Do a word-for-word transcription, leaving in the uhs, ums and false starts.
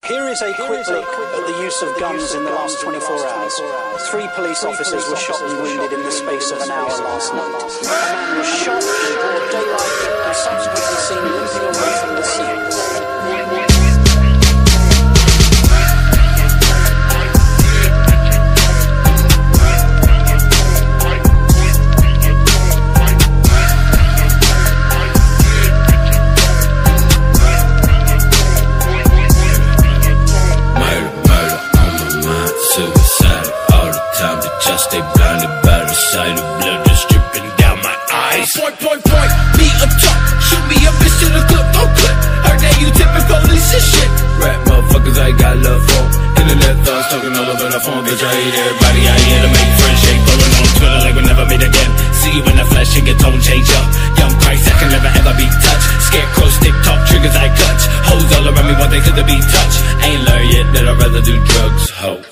Here is a quick look at the use of guns in the last twenty-four hours. Three police officers were shot and wounded in the space of an hour last night. A man was shot in broad daylight and subsequently seen limping away from the scene. Stay blinded by the sight of blood that's dripping down my eyes. Point, point, point, me up top. Shoot me a bitch to the clip, no clip. Heard that you tipping police and shit. Rap motherfuckers, I got love for. Internet thugs talking all over the phone. Bitch, I hate everybody. I here to make friends shake. Following on Twitter like we never meet again. See you in the flesh and get tone change up. Young Christ, I can never ever be touched. Scarecrow stick talk triggers I clutch. Hoes all around me want they could be touched. Ain't learned yet that I'd rather do drugs, ho.